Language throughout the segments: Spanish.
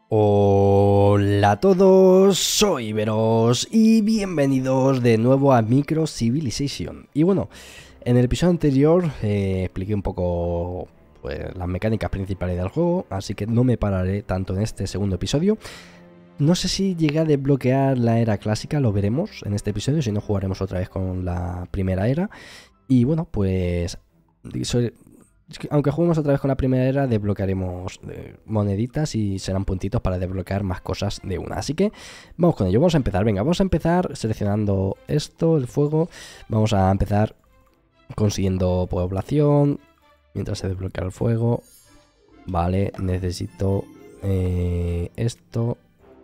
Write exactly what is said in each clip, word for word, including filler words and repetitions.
Hola a todos, soy Veros y bienvenidos de nuevo a Micro Civilization. Y bueno, en el episodio anterior eh, expliqué un poco pues, las mecánicas principales del juego, así que no me pararé tanto en este segundo episodio. No sé si llegué a desbloquear la era clásica, lo veremos en este episodio, si no jugaremos otra vez con la primera era. Y bueno, pues soy, aunque juguemos otra vez con la primera era, desbloquearemos eh, moneditas y serán puntitos para desbloquear más cosas de una. Así que vamos con ello, vamos a empezar. Venga, vamos a empezar seleccionando esto, el fuego. Vamos a empezar consiguiendo población mientras se desbloquea el fuego. Vale, necesito eh, esto.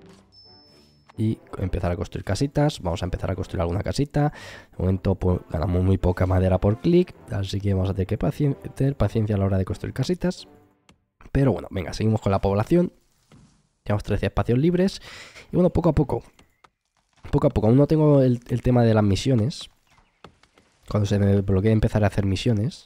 Y empezar a construir casitas. Vamos a empezar a construir alguna casita. De momento pues, ganamos muy poca madera por clic, así que vamos a tener que pacien tener paciencia a la hora de construir casitas. Pero bueno, venga, seguimos con la población. Tenemos trece espacios libres. Y bueno, poco a poco. Poco a poco. Aún no tengo el, el tema de las misiones. Cuando se me bloquee empezar a hacer misiones.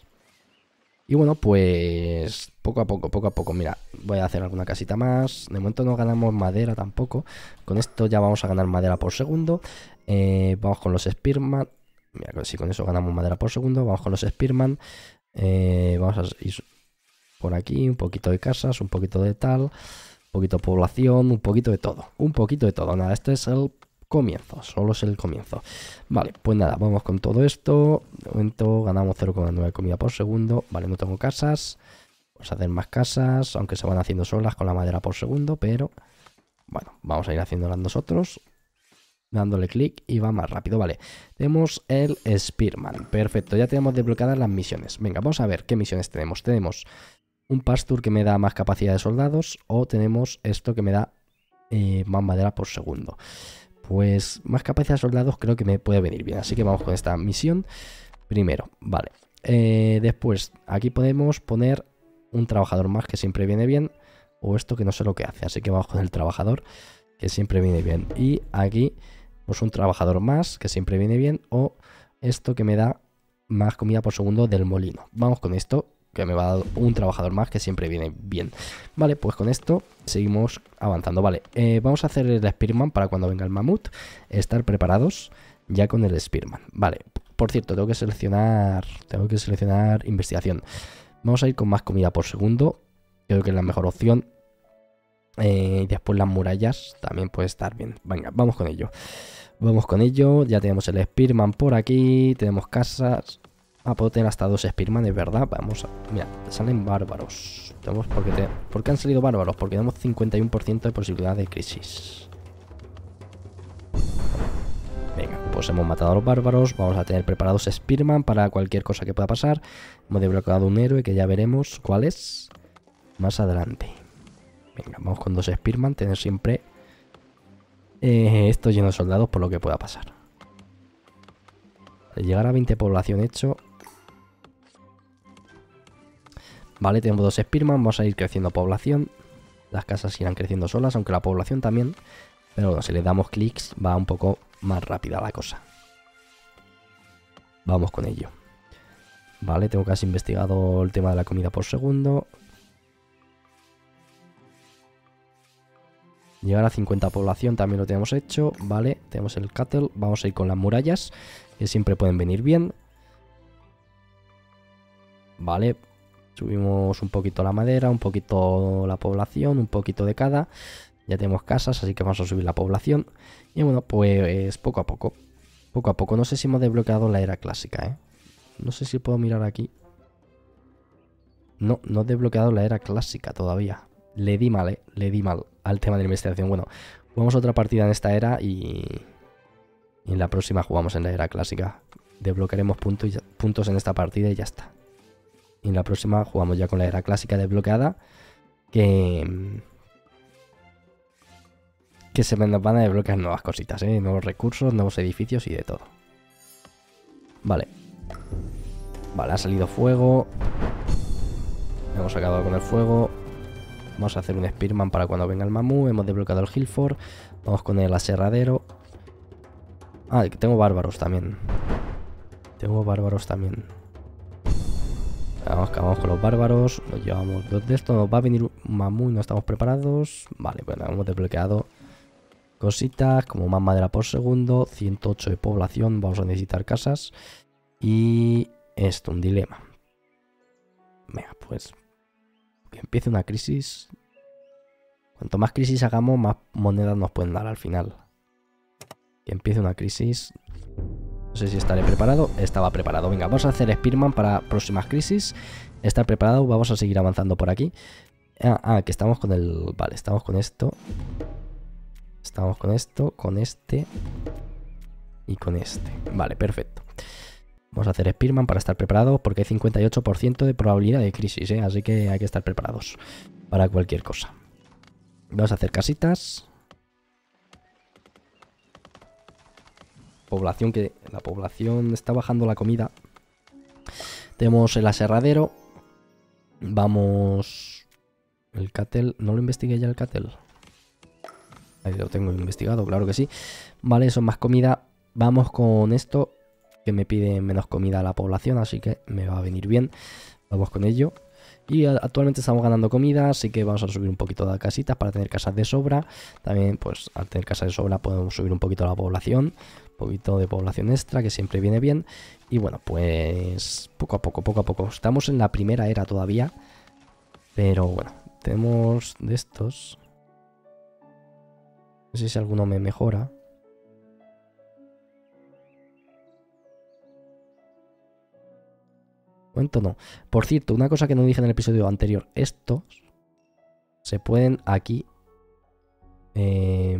Y bueno, pues poco a poco, poco a poco. Mira, voy a hacer alguna casita más. De momento no ganamos madera tampoco. Con esto ya vamos a ganar madera por segundo. Eh, vamos con los Spearman. Mira, si con eso ganamos madera por segundo. Vamos con los Spearman. Eh, vamos a ir por aquí. Un poquito de casas, un poquito de tal. Un poquito de población, un poquito de todo. Un poquito de todo. Nada, este es el comienzo, solo es el comienzo. Vale, pues nada, vamos con todo esto. De momento ganamos cero coma nueve comida por segundo. Vale, no tengo casas. Vamos a hacer más casas, aunque se van haciendo solas con la madera por segundo, pero bueno, vamos a ir haciéndolas nosotros, dándole clic y va más rápido. Vale, tenemos el Spearman. Perfecto, ya tenemos desbloqueadas las misiones. Venga, vamos a ver qué misiones tenemos. Tenemos un Pasture que me da más capacidad de soldados, o tenemos esto que me da eh, más madera por segundo. Pues más capacidad de soldados creo que me puede venir bien. Así que vamos con esta misión primero. Vale. Eh, después, aquí podemos poner un trabajador más que siempre viene bien. O esto que no sé lo que hace. Así que vamos con el trabajador que siempre viene bien. Y aquí, pues un trabajador más que siempre viene bien. O esto que me da más comida por segundo del molino. Vamos con esto, que me va a dar un trabajador más que siempre viene bien. Vale, pues con esto seguimos avanzando. Vale, eh, vamos a hacer el Spearman para cuando venga el mamut. Estar preparados ya con el Spearman. Vale, por cierto, tengo que seleccionar tengo que seleccionar investigación. Vamos a ir con más comida por segundo. Creo que es la mejor opción. Eh, y después las murallas también puede estar bien. Venga, vamos con ello. Vamos con ello. Ya tenemos el Spearman por aquí. Tenemos casas. Ah, puedo tener hasta dos Spearman, es verdad. Vamos a... Mira, salen bárbaros. Tenemos porque te... ¿Por qué han salido bárbaros? Porque tenemos cincuenta y uno por ciento de posibilidad de crisis. Venga, pues hemos matado a los bárbaros. Vamos a tener preparados Spearman para cualquier cosa que pueda pasar. Hemos desbloqueado un héroe que ya veremos cuál es más adelante. Venga, vamos con dos Spearman. Tener siempre eh, esto lleno de soldados por lo que pueda pasar. Al llegar a veinte población hecho... Vale, tenemos dos Spearman, vamos a ir creciendo población. Las casas irán creciendo solas, aunque la población también. Pero bueno, si le damos clics va un poco más rápida la cosa. Vamos con ello. Vale, tengo casi investigado el tema de la comida por segundo. Llegar a cincuenta población también lo tenemos hecho. Vale, tenemos el cattle. Vamos a ir con las murallas, que siempre pueden venir bien. Vale. Subimos un poquito la madera, un poquito la población, un poquito de cada. Ya tenemos casas, así que vamos a subir la población. Y bueno, pues poco a poco. Poco a poco. No sé si hemos desbloqueado la era clásica, ¿eh? No sé si puedo mirar aquí. No, no he desbloqueado la era clásica todavía. Le di mal, ¿eh? Le di mal al tema de la investigación. Bueno, jugamos otra partida en esta era y... y en la próxima jugamos en la era clásica. Desbloquearemos puntos, puntos en esta partida y ya está. Y en la próxima jugamos ya con la era clásica desbloqueada. Que... Que se nos van a desbloquear nuevas cositas, ¿eh? Nuevos recursos, nuevos edificios y de todo. Vale. Vale, ha salido fuego. Hemos acabado con el fuego. Vamos a hacer un Spearman para cuando venga el mamú. Hemos desbloqueado el Hillfort. Vamos con el aserradero. Ah, tengo bárbaros también. Tengo bárbaros también. Vamos, acabamos con los bárbaros. Nos llevamos dos de estos. Nos va a venir un mamú y no estamos preparados. Vale, bueno, hemos desbloqueado cositas como más madera por segundo. ciento ocho de población. Vamos a necesitar casas. Y esto, un dilema. Venga, pues que empiece una crisis. Cuanto más crisis hagamos, más monedas nos pueden dar al final. Que empiece una crisis. No sé si estaré preparado. Estaba preparado. Venga, vamos a hacer Spearman para próximas crisis. Estar preparado. Vamos a seguir avanzando por aquí. Ah, ah, que estamos con el... Vale, estamos con esto. Estamos con esto, con este. Y con este. Vale, perfecto. Vamos a hacer Spearman para estar preparados. Porque hay cincuenta y ocho por ciento de probabilidad de crisis, ¿eh? Así que hay que estar preparados para cualquier cosa. Vamos a hacer casitas. Población que... La población está bajando la comida. Tenemos el aserradero. Vamos... El cattle... ¿No lo investigué ya el cattle? Ahí lo tengo investigado, claro que sí. Vale, eso es más comida. Vamos con esto, que me pide menos comida a la población, así que me va a venir bien. Vamos con ello. Y actualmente estamos ganando comida, así que vamos a subir un poquito de casitas para tener casas de sobra. También, pues, al tener casas de sobra podemos subir un poquito la población. Un poquito de población extra, que siempre viene bien. Y bueno, pues, poco a poco, poco a poco. Estamos en la primera era todavía. Pero bueno, tenemos de estos. No sé si alguno me mejora. Momento no. Por cierto, una cosa que no dije en el episodio anterior. Estos se pueden aquí... Eh,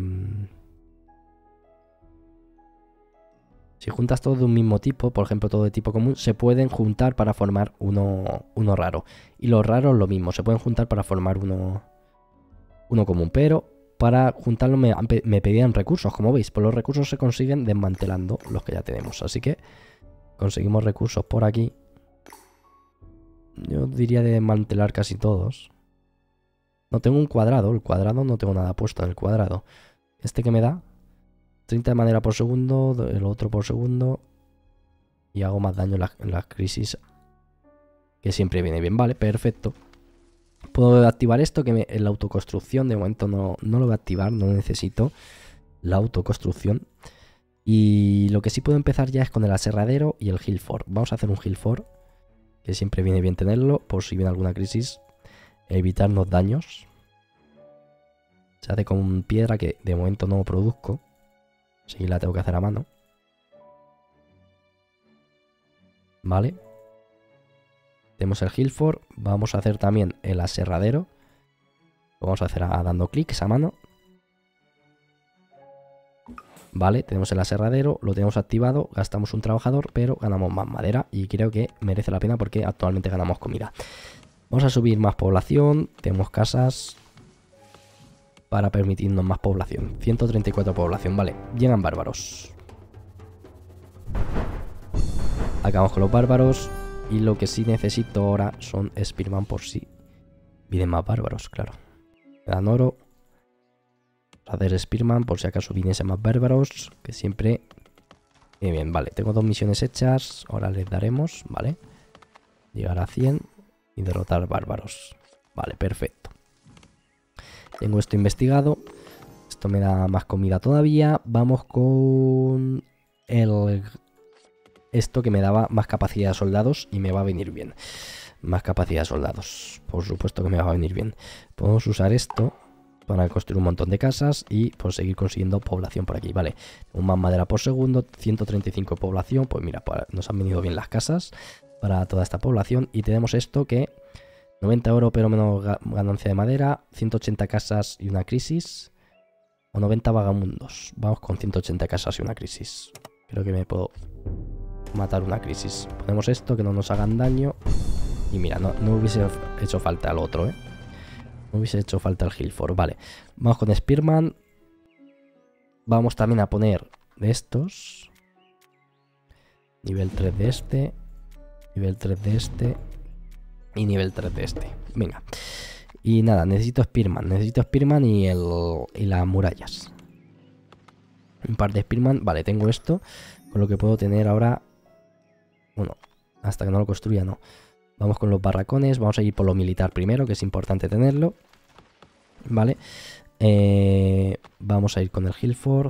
si juntas todo de un mismo tipo, por ejemplo todo de tipo común, se pueden juntar para formar uno, uno raro. Y los raros lo mismo, se pueden juntar para formar uno, uno común. Pero para juntarlo me, me pedían recursos, como veis. Pues los recursos se consiguen desmantelando los que ya tenemos. Así que conseguimos recursos por aquí. Yo diría de desmantelar casi todos. No tengo un cuadrado. El cuadrado no tengo nada puesto en el cuadrado. Este que me da treinta de madera por segundo. El otro por segundo. Y hago más daño en las, en las crisis. Que siempre viene bien. Vale, perfecto. Puedo activar esto. Que me, la autoconstrucción de momento no, no lo voy a activar. No necesito la autoconstrucción. Y lo que sí puedo empezar ya es con el aserradero y el hill fort. Vamos a hacer un hill fort, que siempre viene bien tenerlo, por si viene alguna crisis, evitarnos daños. Se hace con piedra, que de momento no produzco, así que la tengo que hacer a mano. Vale. Tenemos el hill fort, vamos a hacer también el aserradero. Lo vamos a hacer a, a dando clics a mano. Vale, tenemos el aserradero, lo tenemos activado, gastamos un trabajador, pero ganamos más madera y creo que merece la pena porque actualmente ganamos comida. Vamos a subir más población, tenemos casas para permitirnos más población. ciento treinta y cuatro población, vale, llegan bárbaros. Acabamos con los bárbaros y lo que sí necesito ahora son Spearman por si vienen más bárbaros, claro. Me dan oro. Hacer Spearman por si acaso viniesen más bárbaros, que siempre... Muy bien, vale, tengo dos misiones hechas, ahora les daremos, vale. Llegar a cien y derrotar bárbaros. Vale, perfecto. Tengo esto investigado, esto me da más comida todavía. Vamos con el... Esto que me daba más capacidad de soldados y me va a venir bien. Más capacidad de soldados, por supuesto que me va a venir bien. Podemos usar esto para construir un montón de casas y pues seguir consiguiendo población por aquí, vale. Un más madera por segundo, ciento treinta y cinco de población, pues mira, para, nos han venido bien las casas para toda esta población. Y tenemos esto que noventa oro pero menos ganancia de madera, ciento ochenta casas y una crisis, o noventa vagamundos. Vamos con ciento ochenta casas y una crisis. Creo que me puedo matar una crisis. Ponemos esto, que no nos hagan daño. Y mira, no, no hubiese hecho falta el otro, eh. Me hubiese hecho falta el hill fort. Vale, vamos con Spearman. Vamos también a poner de estos. Nivel tres de este. Nivel tres de este. Y nivel tres de este. Venga. Y nada, necesito Spearman. Necesito Spearman y, el, y las murallas. Un par de Spearman. Vale, tengo esto. Con lo que puedo tener ahora... Bueno, hasta que no lo construya, no. Vamos con los barracones. Vamos a ir por lo militar primero, que es importante tenerlo. Vale. Eh, vamos a ir con el Hillfort.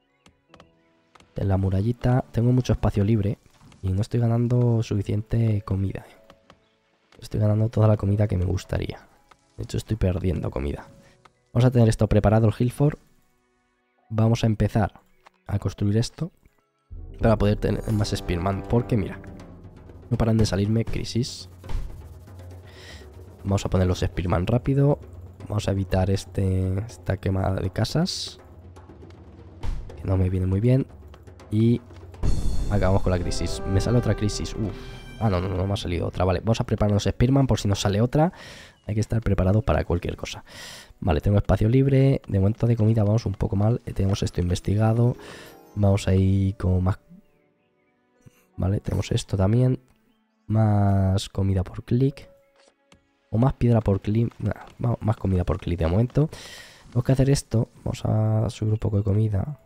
En la murallita. Tengo mucho espacio libre. Y no estoy ganando suficiente comida. Estoy ganando toda la comida que me gustaría. De hecho, estoy perdiendo comida. Vamos a tener esto preparado, el Hillfort. Vamos a empezar a construir esto para poder tener más Spearman. Porque mira, no paran de salirme crisis. Vamos a poner los Spearman rápido. Vamos a evitar este, esta quemada de casas, que no me viene muy bien. Y acabamos con la crisis. Me sale otra crisis. Uf. Ah, no, no, no me ha salido otra. Vale, vamos a preparar los Spearman por si nos sale otra. Hay que estar preparado para cualquier cosa. Vale, tengo espacio libre. De momento de comida vamos un poco mal. Tenemos esto investigado. Vamos a ir con más... Vale, tenemos esto también. Más comida por clic. O más piedra por clic. Nah, más comida por clic de momento. Tenemos que hacer esto. Vamos a subir un poco de comida.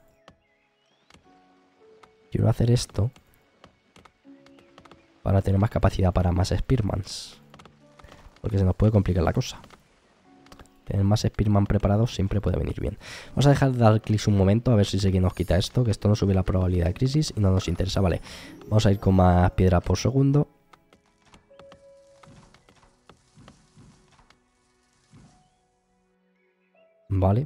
Quiero hacer esto para tener más capacidad para más Spearmans. Porque se nos puede complicar la cosa. Tener más Spearman preparados siempre puede venir bien. Vamos a dejar de dar clics un momento a ver si se nos quita esto. Que esto nos sube la probabilidad de crisis y no nos interesa. Vale, vamos a ir con más piedra por segundo. Vale.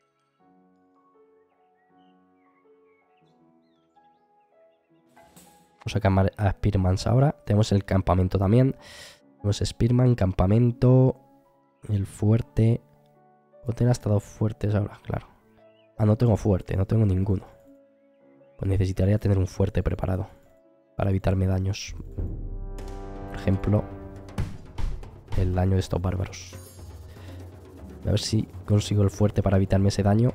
Vamos a cambiar a Spearmans ahora. Tenemos el campamento también. Tenemos Spearman, campamento, el fuerte. Puedo tener hasta dos fuertes ahora, claro. Ah, no tengo fuerte, no tengo ninguno. Pues necesitaría tener un fuerte preparado para evitarme daños. Por ejemplo, el daño de estos bárbaros. A ver si consigo el fuerte para evitarme ese daño.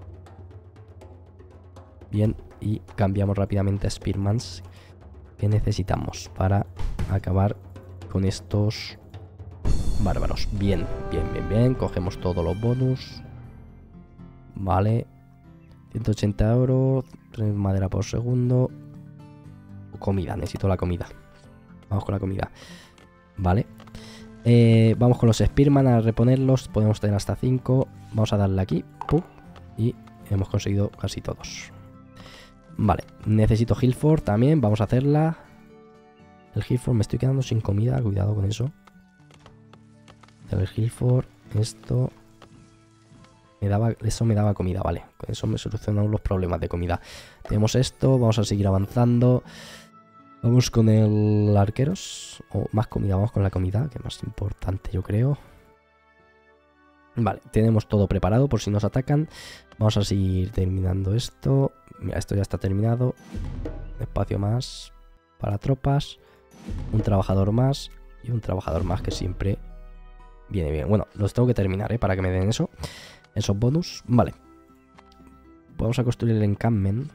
Bien, y cambiamos rápidamente a Spearmans que necesitamos para acabar con estos bárbaros. Bien, bien, bien, bien. Cogemos todos los bonus. Vale. ciento ochenta euros. Madera por segundo. Comida, necesito la comida. Vamos con la comida. Vale. Eh, vamos con los Spearman a reponerlos. Podemos tener hasta cinco. Vamos a darle aquí. ¡Pum! Y hemos conseguido casi todos. Vale. Necesito Hillfort también. Vamos a hacerla. El Hillfort, me estoy quedando sin comida. Cuidado con eso. El Hillfort. Esto. Me daba, eso me daba comida, vale. Con eso me solucionamos los problemas de comida. Tenemos esto. Vamos a seguir avanzando. Vamos con el arqueros. O más comida, vamos con la comida, que es más importante, yo creo. Vale, tenemos todo preparado por si nos atacan. Vamos a seguir terminando esto. Mira, esto ya está terminado. Espacio más para tropas. Un trabajador más. Y un trabajador más que siempre viene bien. Bueno, los tengo que terminar, ¿eh? Para que me den eso. Esos bonus. Vale. Vamos a construir el encampment.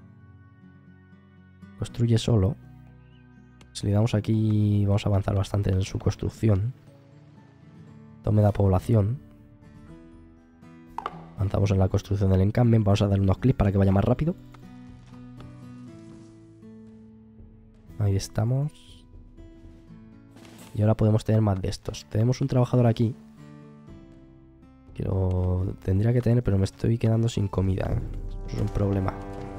Construye solo. Si le damos aquí, vamos a avanzar bastante en su construcción. Esto me da población. Avanzamos en la construcción del encampment. Vamos a darle unos clics para que vaya más rápido. Ahí estamos. Y ahora podemos tener más de estos. Tenemos un trabajador aquí. Que lo tendría que tener, pero me estoy quedando sin comida, ¿eh? Eso es un problema.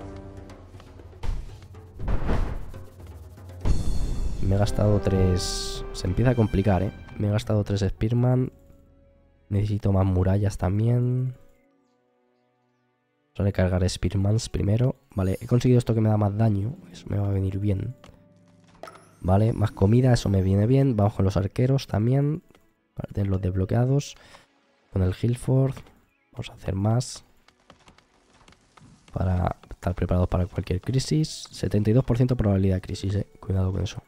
Me he gastado tres... Se empieza a complicar, ¿eh? Me he gastado tres Spearman. Necesito más murallas también. Vamos a recargar Spearmans primero. Vale, he conseguido esto que me da más daño. Eso me va a venir bien. Vale, más comida, eso me viene bien. Vamos con los arqueros también. Para tenerlos desbloqueados. Con el Hillfort. Vamos a hacer más. Para estar preparados para cualquier crisis. setenta y dos por ciento probabilidad de crisis, eh. Cuidado con eso.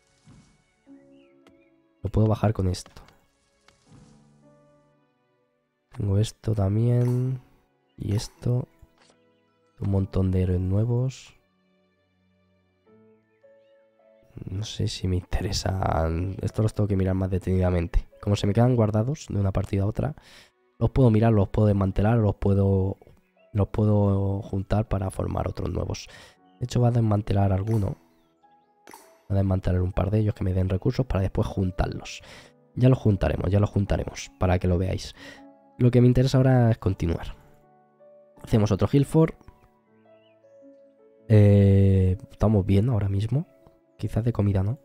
Lo puedo bajar con esto. Tengo esto también. Y esto. Un montón de héroes nuevos. No sé si me interesan. Esto los tengo que mirar más detenidamente. Como se me quedan guardados de una partida a otra, los puedo mirar, los puedo desmantelar, los puedo, los puedo juntar para formar otros nuevos. De hecho, va a desmantelar alguno. Voy a desmantelar un par de ellos que me den recursos para después juntarlos. Ya los juntaremos, ya los juntaremos, para que lo veáis. Lo que me interesa ahora es continuar. Hacemos otro Hillfort. Eh, estamos bien ahora mismo. Quizás de comida no.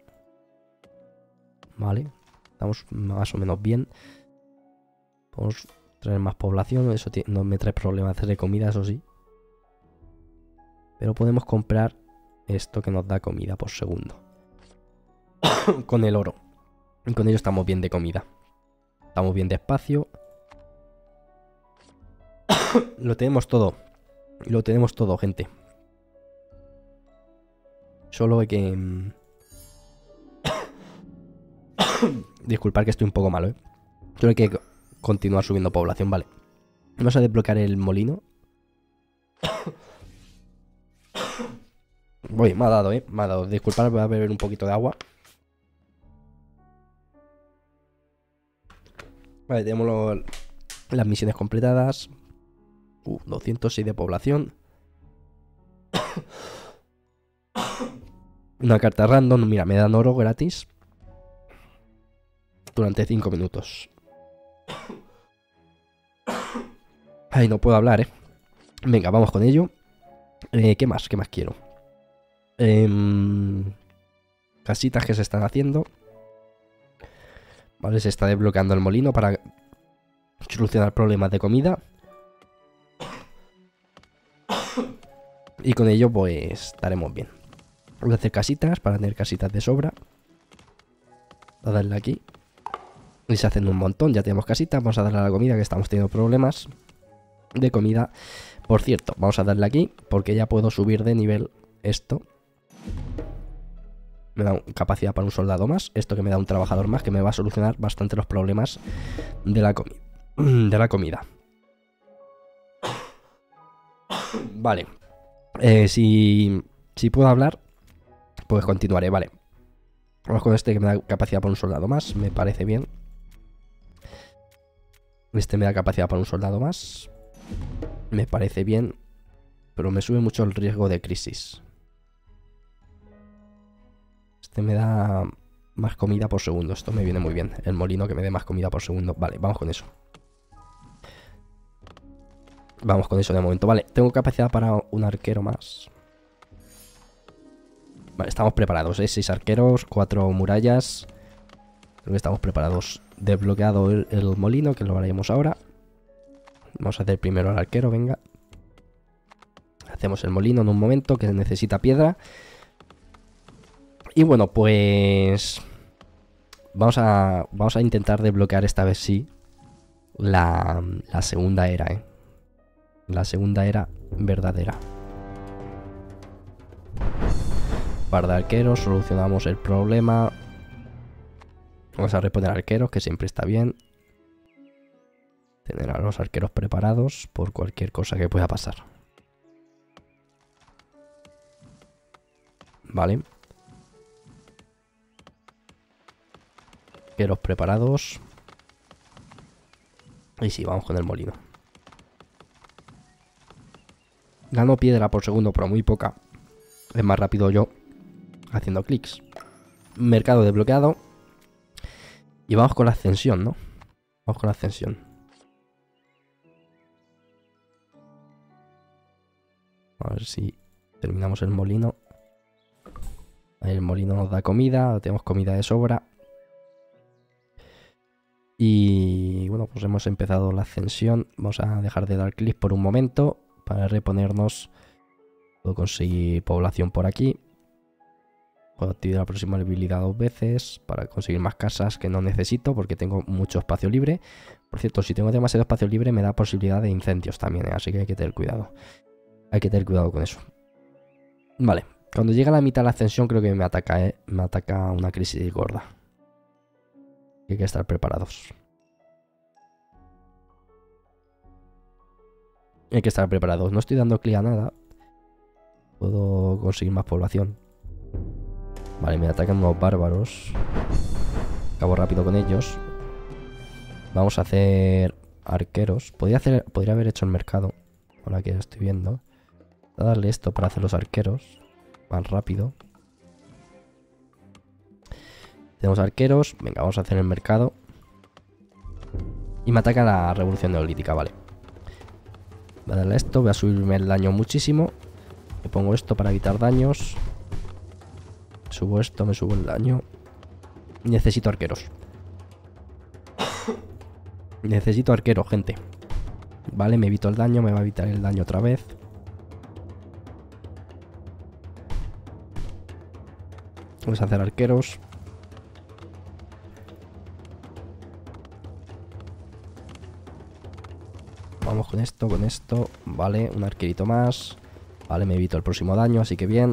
Vale. Estamos más o menos bien. Podemos traer más población. Eso no me trae problemas de comida, eso sí. Pero podemos comprar esto que nos da comida por segundo. Con el oro. Y con ello estamos bien de comida. Estamos bien de espacio. Lo tenemos todo. Lo tenemos todo, gente. Solo hay que... Disculpad que estoy un poco malo, ¿eh? Solo hay que continuar subiendo población, vale. Vamos a desbloquear el molino. Uy, me ha dado, ¿eh? Me ha dado. Disculpad, voy a beber un poquito de agua. Vale, tenemos lo, las misiones completadas. Uh, doscientos seis de población. Una carta random. Mira, me dan oro gratis. Durante cinco minutos. Ay, no puedo hablar, ¿eh? Venga, vamos con ello. Eh, ¿Qué más? ¿Qué más quiero? Eh, casitas que se están haciendo. Vale, se está desbloqueando el molino para solucionar problemas de comida. Y con ello pues estaremos bien. Voy a hacer casitas para tener casitas de sobra. Voy a darle aquí. Y se hacen un montón, ya tenemos casitas. Vamos a darle a la comida que estamos teniendo problemas de comida. Por cierto, vamos a darle aquí porque ya puedo subir de nivel esto. Me da capacidad para un soldado más. Esto que me da un trabajador más, que me va a solucionar bastante los problemas de la, comi de la comida. Vale. Eh, si, si puedo hablar, pues continuaré, vale. Vamos con este que me da capacidad para un soldado más. Me parece bien. Este me da capacidad para un soldado más. Me parece bien. Pero me sube mucho el riesgo de crisis. Este me da más comida por segundo. Esto me viene muy bien. El molino que me dé más comida por segundo. Vale, vamos con eso. Vamos con eso de momento. Vale, tengo capacidad para un arquero más. Vale, estamos preparados, ¿eh? Seis arqueros, cuatro murallas. Creo que estamos preparados. Desbloqueado el, el molino, que lo haremos ahora. Vamos a hacer primero el arquero, venga. Hacemos el molino en un momento, que necesita piedra. Y bueno, pues... Vamos a, vamos a intentar desbloquear esta vez sí la, la segunda era, ¿eh? La segunda era verdadera. Par de arqueros, solucionamos el problema. Vamos a reponer arqueros, que siempre está bien. Tener a los arqueros preparados por cualquier cosa que pueda pasar. Vale. Arqueros preparados. Y sí, vamos con el molino. Gano piedra por segundo, pero muy poca. Es más rápido yo haciendo clics. Mercado desbloqueado. Y vamos con la ascensión, ¿no? Vamos con la ascensión. A ver si terminamos el molino. Ahí el molino nos da comida. Tenemos comida de sobra. Y bueno, pues hemos empezado la ascensión. Vamos a dejar de dar clic por un momento para reponernos. Puedo conseguir población por aquí. Puedo activar la próxima habilidad dos veces para conseguir más casas que no necesito porque tengo mucho espacio libre. Por cierto, si tengo demasiado espacio libre me da posibilidad de incendios también, ¿eh? Así que hay que tener cuidado. Hay que tener cuidado con eso. Vale, cuando llega a la mitad de la ascensión creo que me ataca, ¿eh? Me ataca una crisis gorda. Hay que estar preparados. Hay que estar preparados. No estoy dando clic a nada. Puedo conseguir más población. Vale, me atacan unos bárbaros. Acabo rápido con ellos. Vamos a hacer arqueros. Podría, hacer, podría haber hecho el mercado. Ahora que estoy viendo. Voy a darle esto para hacer los arqueros. Más rápido. Tenemos arqueros. Venga, vamos a hacer el mercado. Y me ataca la revolución neolítica, vale. Voy a darle a esto, voy a subirme el daño muchísimo. Me pongo esto para evitar daños. Subo esto, me subo el daño. Necesito arqueros. Necesito arqueros, gente. Vale, me evito el daño, me va a evitar el daño otra vez. Vamos a hacer arqueros. Vamos con esto, con esto. Vale, un arquerito más. Vale, me evito el próximo daño, así que bien.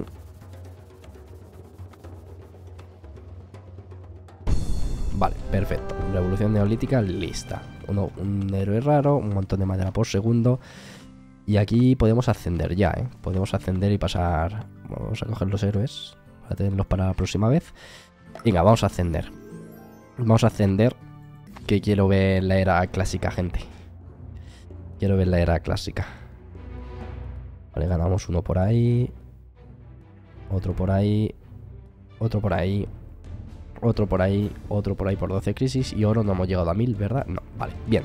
Vale, perfecto. Revolución neolítica lista. Uno, un héroe raro, un montón de madera por segundo. Y aquí podemos ascender ya, ¿eh? Podemos ascender y pasar... Vamos a coger los héroes para tenerlos para la próxima vez. Venga, vamos a ascender. Vamos a ascender. Que quiero ver la era clásica, gente. Quiero ver la era clásica. Vale, ganamos uno por ahí. Otro por ahí. Otro por ahí. Otro por ahí. Otro por ahí por doce crisis. Y oro no hemos llegado a mil, ¿verdad? No, vale, bien.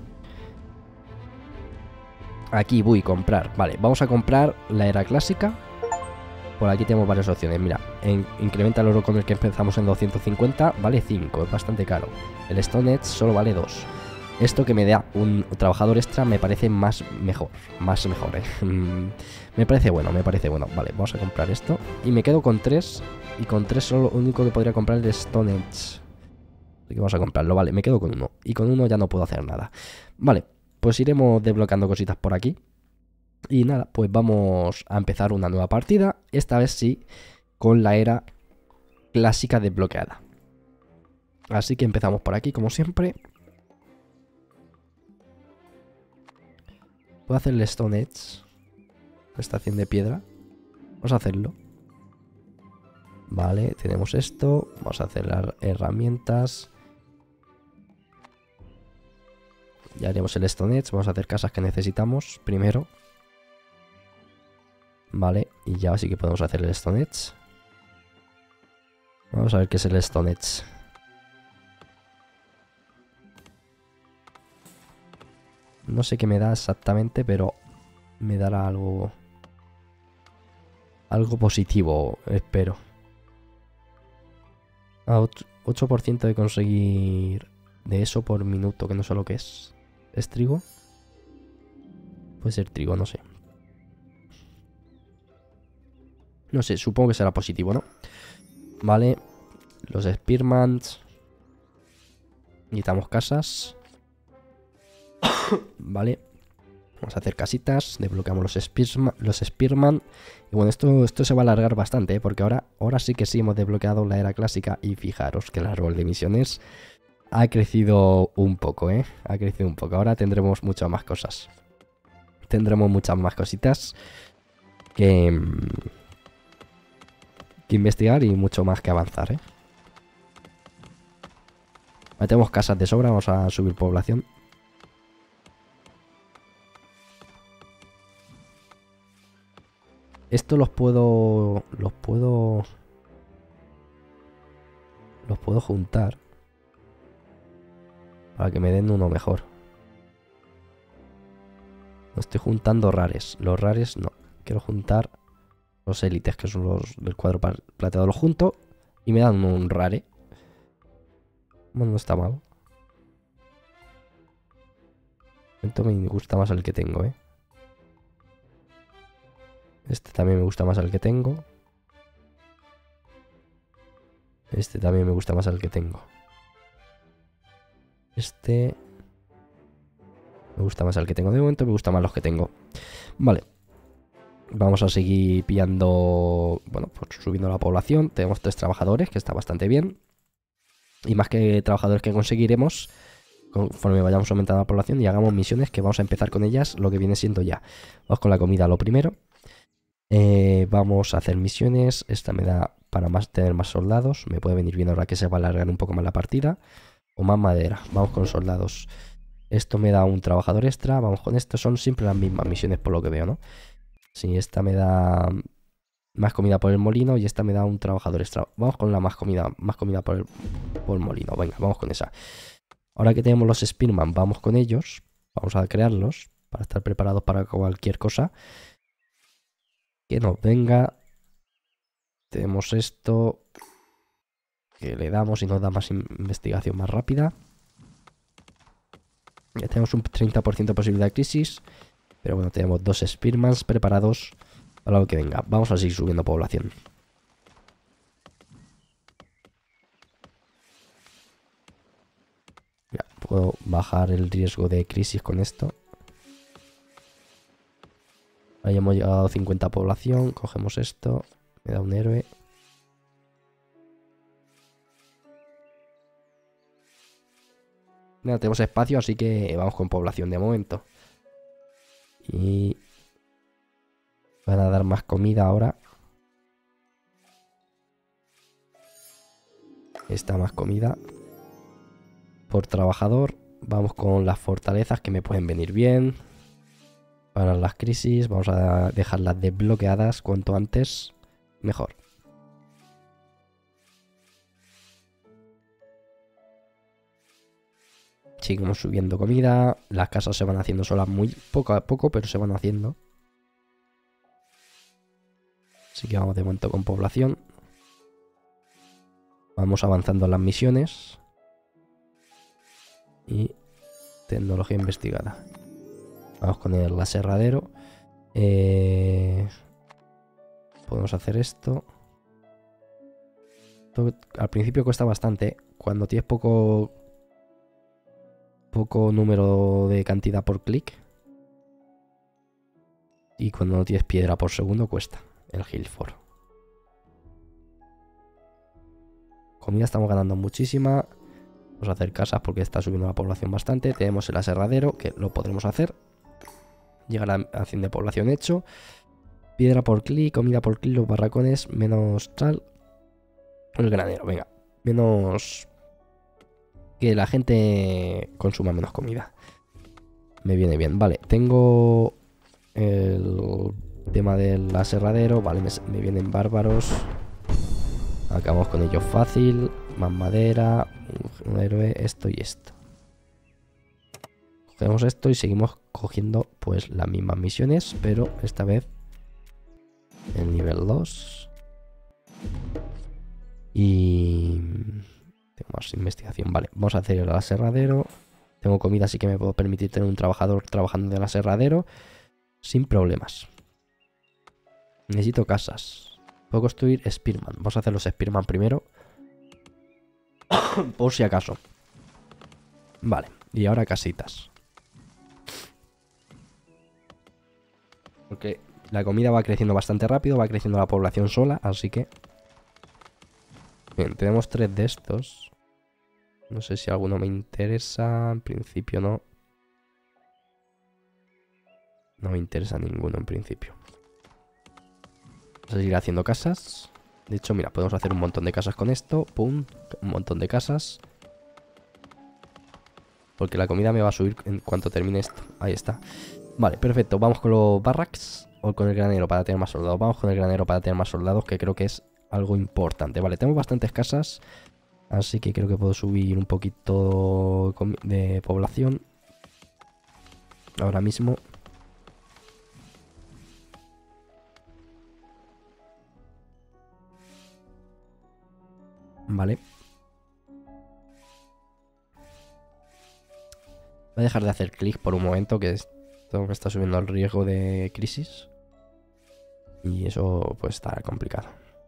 Aquí voy a comprar. Vale, vamos a comprar la era clásica. Por aquí tenemos varias opciones. Mira, en, incrementa el oro con el que empezamos en doscientos cincuenta. Vale cinco, es bastante caro. El Stone Edge solo vale dos. Esto que me da un trabajador extra me parece más mejor. Más mejor, eh. Me parece bueno, me parece bueno. Vale, vamos a comprar esto. Y me quedo con tres. Y con tres solo lo único que podría comprar es el Stone Edge. Así que vamos a comprarlo, vale, me quedo con uno. Y con uno ya no puedo hacer nada. Vale, pues iremos desbloqueando cositas por aquí. Y nada, pues vamos a empezar una nueva partida. Esta vez sí, con la era clásica desbloqueada. Así que empezamos por aquí, como siempre. ¿Puedo hacer el Stone Edge? La estación de piedra. Vamos a hacerlo. Vale, tenemos esto. Vamos a hacer las herramientas. Ya haremos el Stone Edge. Vamos a hacer casas que necesitamos primero. Vale, y ya sí que podemos hacer el Stone Edge. Vamos a ver qué es el Stone Edge. No sé qué me da exactamente, pero me dará algo... Algo positivo, espero. Ah, ocho por ciento de conseguir de eso por minuto, que no sé lo que es. ¿Es trigo? Puede ser trigo, no sé. No sé, supongo que será positivo, ¿no? Vale. Los Spearmans. Necesitamos casas. Vale. Vamos a hacer casitas. Desbloqueamos los Spearman. Los Spearman. Y bueno, esto, esto se va a alargar bastante, ¿eh? Porque ahora, ahora sí que sí hemos desbloqueado la era clásica. Y fijaros que el árbol de misiones ha crecido un poco, ¿eh? Ha crecido un poco. Ahora tendremos muchas más cosas. Tendremos muchas más cositas que, que investigar y mucho más que avanzar, ¿eh? Ahora tenemos casas de sobra. Vamos a subir población. Esto los puedo... Los puedo... Los puedo juntar. Para que me den uno mejor. No estoy juntando rares. Los rares no. Quiero juntar los élites, que son los del cuadro plateado. Los junto y me dan un rare. Bueno, no está mal. Esto me gusta más el que tengo, ¿eh? Este también me gusta más al que tengo. Este también me gusta más al que tengo. Este me gusta más al que tengo. De momento me gusta más los que tengo. Vale. Vamos a seguir pillando... Bueno, pues subiendo la población. Tenemos tres trabajadores, que está bastante bien. Y más que trabajadores que conseguiremos conforme vayamos aumentando la población y hagamos misiones, que vamos a empezar con ellas lo que viene siendo ya. Vamos con la comida lo primero. Eh, vamos a hacer misiones. Esta me da para más tener más soldados. Me puede venir bien ahora que se va a alargar un poco más la partida. O más madera. Vamos con los soldados. Esto me da un trabajador extra. Vamos con esto. Son siempre las mismas misiones por lo que veo, ¿no? Sí, esta me da Más comida por el molino y esta me da un trabajador extra. Vamos con la más comida, más comida por el, por el molino. Venga, vamos con esa. Ahora que tenemos los Spearman, vamos con ellos. Vamos a crearlos para estar preparados para cualquier cosa que nos venga. Tenemos esto que le damos y nos da más investigación más rápida. Ya tenemos un treinta por ciento de posibilidad de crisis. Pero bueno, tenemos dos Spearmans preparados para lo que venga. Vamos a seguir subiendo población. Ya, puedo bajar el riesgo de crisis con esto. Ahí hemos llegado a cincuenta población. Cogemos esto. Me da un héroe. No tenemos espacio, así que vamos con población de momento. Y van a dar más comida ahora. Esta más comida por trabajador. Vamos con las fortalezas que me pueden venir bien para las crisis. Vamos a dejarlas desbloqueadas cuanto antes mejor. Seguimos subiendo comida. Las casas se van haciendo solas muy poco a poco, pero se van haciendo. Así que vamos de momento con población. Vamos avanzando en las misiones. Y tecnología investigada. Vamos con el aserradero. Eh, podemos hacer esto. esto. Al principio cuesta bastante. Cuando tienes poco... poco número de cantidad por clic. Y cuando no tienes piedra por segundo cuesta el Hillfort. Comida estamos ganando muchísima. Vamos a hacer casas porque está subiendo la población bastante. Tenemos el aserradero que lo podremos hacer. Llegará a cien de población hecho. Piedra por clic, comida por clic, los barracones, menos tal. El granero, venga. Menos... que la gente consuma menos comida. Me viene bien. Vale, tengo el tema del aserradero. Vale, me, me vienen bárbaros. Acabamos con ellos fácil. Más madera, un héroe, esto y esto. Cogemos esto y seguimos cogiendo pues las mismas misiones, pero esta vez en nivel dos. Y... tengo más investigación. Vale, vamos a hacer el aserradero. Tengo comida, así que me puedo permitir tener un trabajador trabajando en el aserradero sin problemas. Necesito casas. Puedo construir Spearman. Vamos a hacer los Spearman primero. Por si acaso. Vale, y ahora casitas. Porque la comida va creciendo bastante rápido. Va creciendo la población sola, así que... bien, tenemos tres de estos. No sé si alguno me interesa. En principio no. No me interesa ninguno en principio. Vamos a seguir haciendo casas. De hecho, mira, podemos hacer un montón de casas con esto. Pum, un montón de casas. Porque la comida me va a subir en cuanto termine esto. Ahí está. Vale, perfecto. Vamos con los barracks o con el granero para tener más soldados. Vamos con el granero para tener más soldados, que creo que es algo importante. Vale, tengo bastantes casas. Así que creo que puedo subir un poquito de población. Ahora mismo. Vale. Voy a dejar de hacer clic por un momento, que esto me está subiendo el riesgo de crisis. Y eso pues está complicado.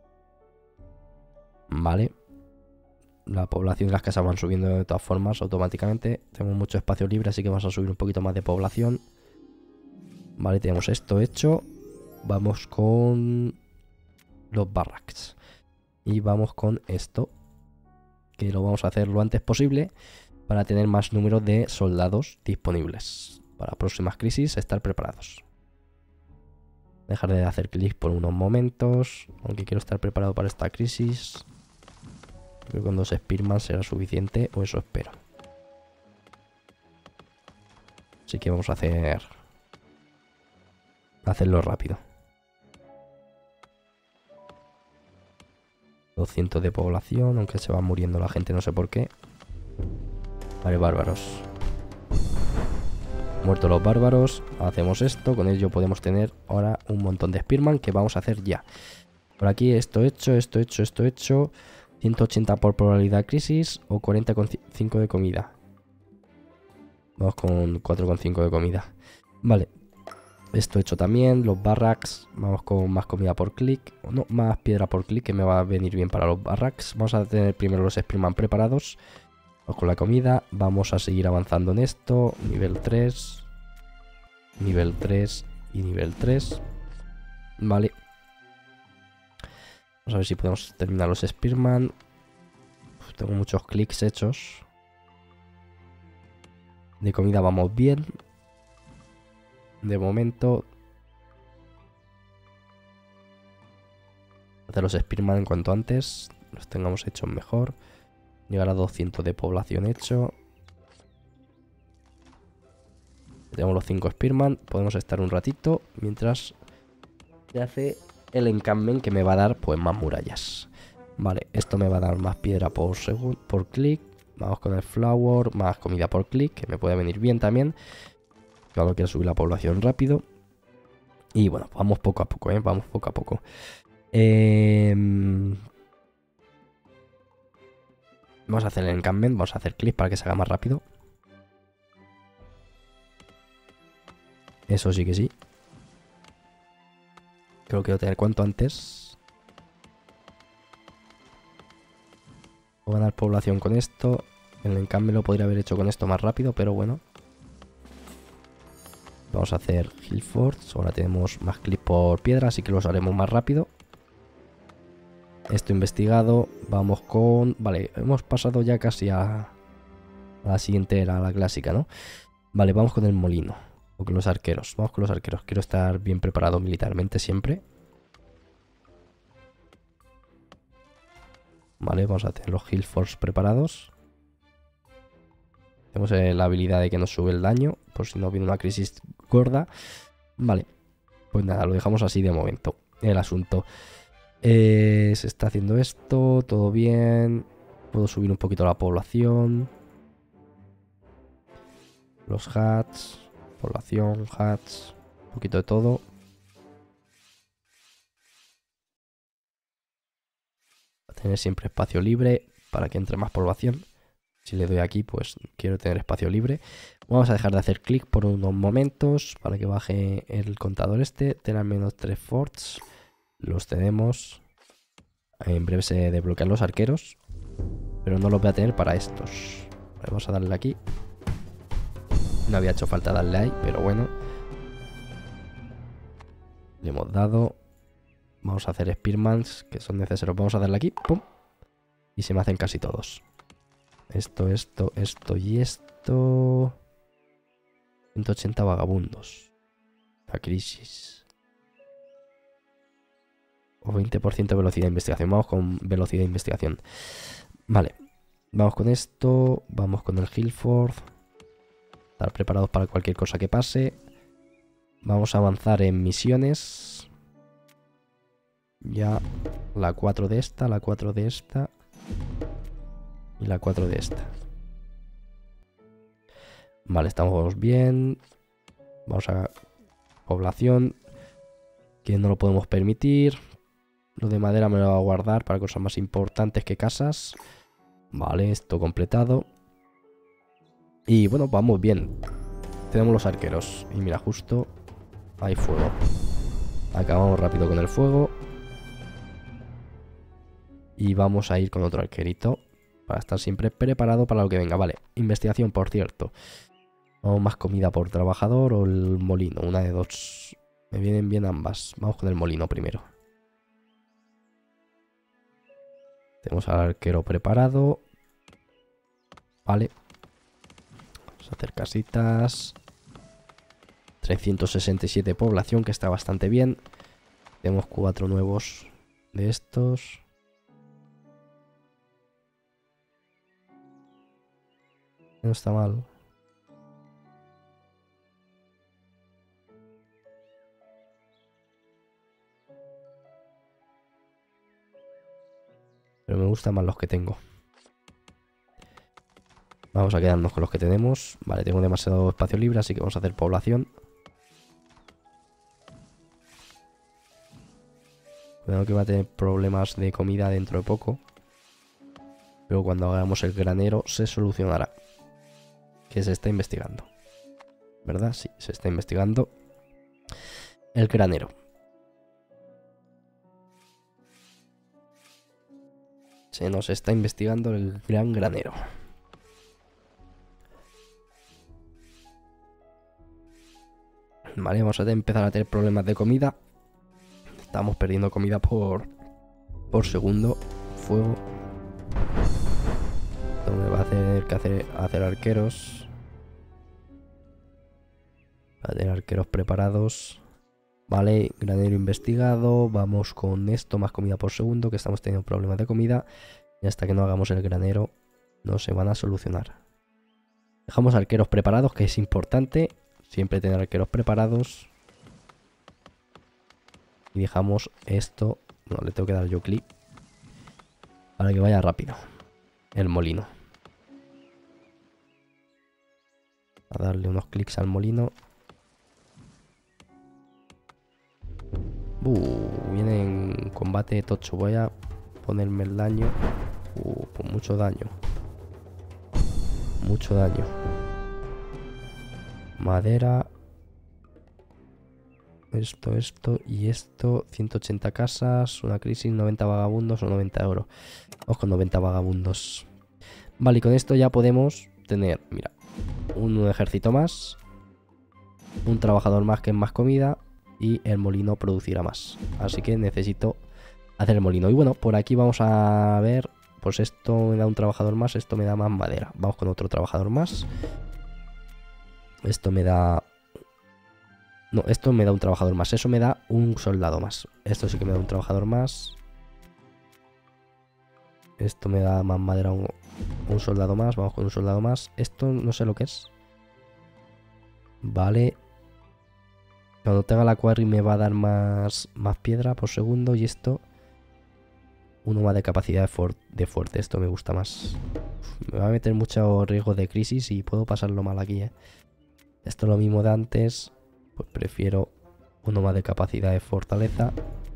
Vale. La población y las casas van subiendo de todas formas automáticamente. Tenemos mucho espacio libre, así que vamos a subir un poquito más de población. Vale, tenemos esto hecho. Vamos con los barracks. Y vamos con esto, que lo vamos a hacer lo antes posible para tener más número de soldados disponibles. Para próximas crisis estar preparados. Dejar de hacer clic por unos momentos, aunque quiero estar preparado para esta crisis. Creo que con dos Spearman será suficiente, o eso espero. Así que vamos a hacer... hacerlo rápido. doscientos de población, aunque se va muriendo la gente, no sé por qué. Vale, bárbaros. Muertos los bárbaros, hacemos esto. Con ello podemos tener ahora un montón de Spearman que vamos a hacer ya. Por aquí esto hecho, esto hecho, esto hecho. ciento ochenta por probabilidad crisis o cuarenta coma cinco de comida. Vamos con cuatro coma cinco de comida. Vale. Esto hecho también. Los barracks. Vamos con más comida por clic. No, más piedra por clic que me va a venir bien para los barracks. Vamos a tener primero los Spearman preparados. Vamos con la comida. Vamos a seguir avanzando en esto. Nivel tres. Nivel tres y nivel tres. Vale. Vamos a ver si podemos terminar los Spearman. Uf, tengo muchos clics hechos. De comida vamos bien. De momento. Hacer los Spearman en cuanto antes. Los tengamos hechos mejor. Llegar a doscientos de población hecho. Tenemos los cinco Spearman. Podemos estar un ratito. Mientras se hace el encampment que me va a dar pues más murallas. Vale, esto me va a dar más piedra por segundo, por clic. Vamos con el flower, más comida por clic, que me puede venir bien también. Claro, quiero subir la población rápido. Y bueno, vamos poco a poco, ¿eh? Vamos poco a poco. Eh... Vamos a hacer el encampment, vamos a hacer clic para que se haga más rápido. Eso sí que sí. Creo que quiero tener cuanto antes. Voy a ganar población con esto. El encampment lo podría haber hecho con esto más rápido, pero bueno. Vamos a hacer Hillforts. Ahora tenemos más clic por piedra, así que los haremos más rápido. Esto investigado. Vamos con... Vale, hemos pasado ya casi a, a la siguiente era, la clásica, ¿no? Vale, vamos con el molino. O con los arqueros. Vamos con los arqueros. Quiero estar bien preparado militarmente siempre. Vale, vamos a tener los Hillforts preparados. Tenemos eh, la habilidad de que nos sube el daño. Por si no viene una crisis gorda. Vale. Pues nada, lo dejamos así de momento. El asunto. Eh, se está haciendo esto. Todo bien. Puedo subir un poquito la población. Los hats. Población, hats. Un poquito de todo. Va a tener siempre espacio libre para que entre más población. Si le doy aquí, pues quiero tener espacio libre. Vamos a dejar de hacer clic por unos momentos para que baje el contador este. Tener al menos tres forts. Los tenemos. En breve se desbloquean los arqueros. Pero no los voy a tener para estos. Vale, vamos a darle aquí. No había hecho falta darle ahí, pero bueno. Le hemos dado. Vamos a hacer Spearmans que son necesarios. Vamos a darle aquí. ¡Pum! Y se me hacen casi todos. Esto, esto, esto y esto. ciento ochenta vagabundos. La crisis. O veinte por ciento de velocidad de investigación. Vamos con velocidad de investigación. Vale. Vamos con esto. Vamos con el Hillford. Estar preparados para cualquier cosa que pase. Vamos a avanzar en misiones. Ya la cuatro de esta, la cuatro de esta. Y la cuatro de esta. Vale, estamos bien. Vamos a población. Que no lo podemos permitir. Lo de madera me lo voy a guardar para cosas más importantes que casas. Vale, esto completado. Y bueno, vamos bien. Tenemos los arqueros. Y mira, justo hay fuego. Acabamos rápido con el fuego. Y vamos a ir con otro arquerito. Para estar siempre preparado para lo que venga. Vale, investigación, por cierto. Vamos más comida por trabajador o el molino. Una de dos. Me vienen bien ambas. Vamos con el molino primero. Tenemos al arquero preparado. Vale. Vamos a hacer casitas. trescientos sesenta y siete de población, que está bastante bien. Tenemos cuatro nuevos de estos. No está mal. Pero me gustan más los que tengo. Vamos a quedarnos con los que tenemos. Vale, tengo demasiado espacio libre, así que vamos a hacer población. Cuidado que va a tener problemas de comida dentro de poco. Pero cuando hagamos el granero se solucionará. Que se está investigando. ¿Verdad? Sí, se está investigando el granero. Se nos está investigando el gran granero. Vale, vamos a empezar a tener problemas de comida. Estamos perdiendo comida por, por segundo. Fuego. Esto me va a hacer que hacer, hacer arqueros. Va a tener arqueros preparados. Vale, granero investigado. Vamos con esto, más comida por segundo, que estamos teniendo problemas de comida. Y hasta que no hagamos el granero, no se van a solucionar. Dejamos arqueros preparados, que es importante. Siempre tener arqueros preparados. Y dejamos esto. No, le tengo que dar yo clic. Para que vaya rápido. El molino. A darle unos clics al molino. Uh, viene en combate tocho. Voy a ponerme el daño. Uh, pues mucho daño. Mucho daño. Madera. Esto, esto y esto. ciento ochenta casas. Una crisis. noventa vagabundos o noventa euros. Vamos con noventa vagabundos. Vale, y con esto ya podemos tener, mira, un ejército más. Un trabajador más que es más comida. Y el molino producirá más. Así que necesito hacer el molino. Y bueno, por aquí vamos a ver. Pues esto me da un trabajador más. Esto me da más madera. Vamos con otro trabajador más. Esto me da... No, esto me da un trabajador más. Eso me da un soldado más. Esto sí que me da un trabajador más. Esto me da más madera, un, un soldado más. Vamos con un soldado más. Esto no sé lo que es. Vale. Cuando tenga la quarry me va a dar más, más piedra por segundo. Y esto... Uno más de capacidad de, for de fuerte. Esto me gusta más. Uf, me va a meter mucho riesgo de crisis y puedo pasarlo mal aquí, ¿eh? Esto es lo mismo de antes. Pues prefiero uno más de capacidad de fortaleza.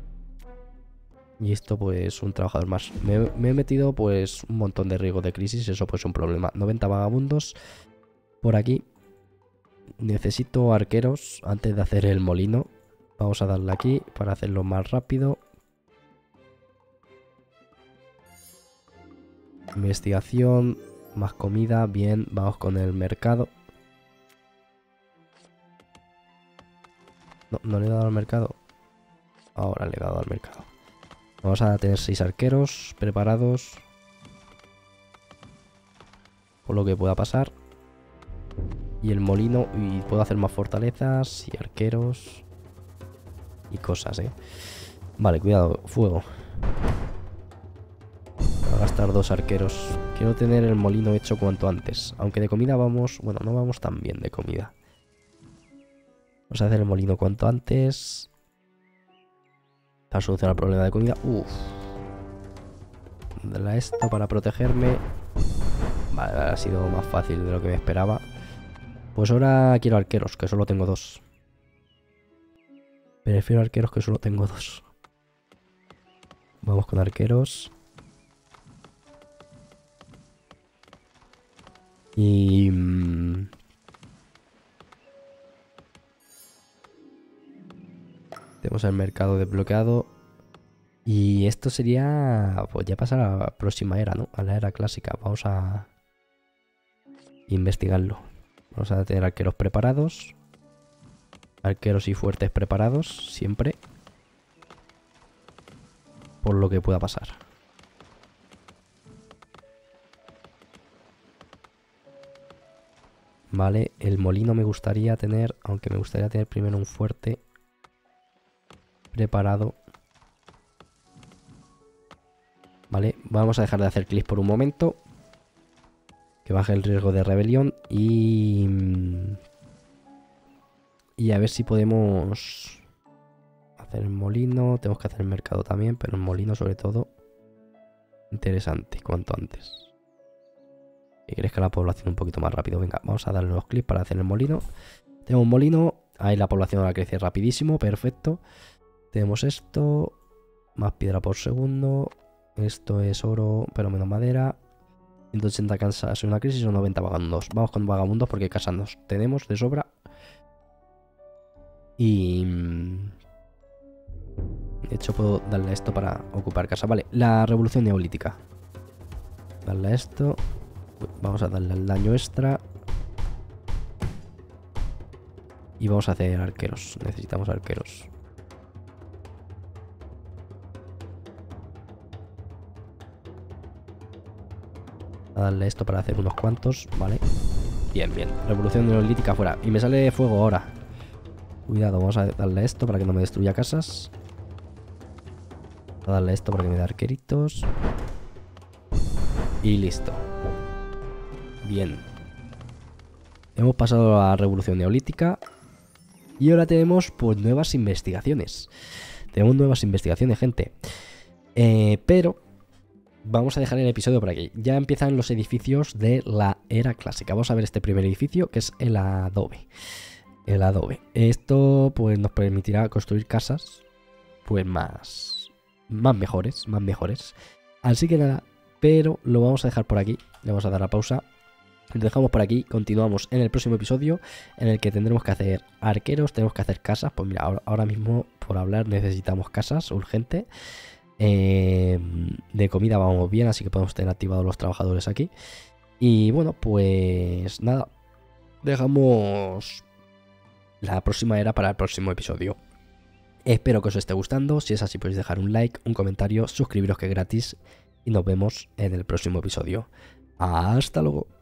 Y esto pues un trabajador más. Me, me he metido pues un montón de riesgo de crisis. Eso pues es un problema. noventa vagabundos por aquí. Necesito arqueros antes de hacer el molino. Vamos a darle aquí para hacerlo más rápido. Investigación. Más comida. Bien, vamos con el mercado. No, no le he dado al mercado. Ahora le he dado al mercado. Vamos a tener seis arqueros preparados. Por lo que pueda pasar. Y el molino. Y puedo hacer más fortalezas y arqueros. Y cosas, eh. Vale, cuidado. Fuego. Voy a gastar dos arqueros. Quiero tener el molino hecho cuanto antes. Aunque de comida vamos... Bueno, no vamos tan bien de comida. Vamos a hacer el molino cuanto antes. Para solucionar el problema de comida. Uff. Darle a esto para protegerme. Vale, ha sido más fácil de lo que me esperaba. Pues ahora quiero arqueros, que solo tengo dos. Prefiero arqueros, que solo tengo dos. Vamos con arqueros. Y... Mmm, tenemos el mercado desbloqueado. Y esto sería... Pues ya pasar a la próxima era, ¿no? A la era clásica. Vamos a... investigarlo. Vamos a tener arqueros preparados. Arqueros y fuertes preparados. Siempre. Por lo que pueda pasar. Vale, el molino me gustaría tener... Aunque me gustaría tener primero un fuerte... preparado. Vale, vamos a dejar de hacer clics por un momento. Que baje el riesgo de rebelión. Y... Y a ver si podemos... hacer el molino. Tenemos que hacer el mercado también, pero el molino sobre todo. Interesante, cuanto antes. Y crezca la población un poquito más rápido. Venga, vamos a darle unos clics para hacer el molino. Tengo un molino. Ahí la población ahora crece rapidísimo. Perfecto. Tenemos esto. Más piedra por segundo. Esto es oro, pero menos madera. ciento ochenta casas en una crisis o noventa vagabundos. Vamos con vagabundos porque casas nos tenemos de sobra. Y... de hecho puedo darle a esto para ocupar casa. Vale, la revolución neolítica. Darle a esto. Vamos a darle al daño extra. Y vamos a hacer arqueros. Necesitamos arqueros. A darle esto para hacer unos cuantos. Vale. Bien, bien. Revolución neolítica fuera. Y me sale fuego ahora. Cuidado, vamos a darle esto para que no me destruya casas. A darle esto para que me dé arqueritos. Y listo. Bien. Hemos pasado a la revolución neolítica. Y ahora tenemos pues nuevas investigaciones. Tenemos nuevas investigaciones, gente. Eh, pero vamos a dejar el episodio por aquí. Ya empiezan los edificios de la era clásica. Vamos a ver este primer edificio, que es el adobe. El adobe. Esto pues nos permitirá construir casas pues más, más mejores, más mejores. Así que nada, pero lo vamos a dejar por aquí. Le vamos a dar a pausa. Lo dejamos por aquí, continuamos en el próximo episodio en el que tendremos que hacer arqueros, tenemos que hacer casas. Pues mira, ahora, ahora mismo por hablar necesitamos casas, urgente. Eh, de comida vamos bien, así que podemos tener activados los trabajadores aquí. Y bueno, pues nada, dejamos la próxima era para el próximo episodio. Espero que os esté gustando, si es así podéis dejar un like, un comentario, suscribiros que es gratis y nos vemos en el próximo episodio. Hasta luego.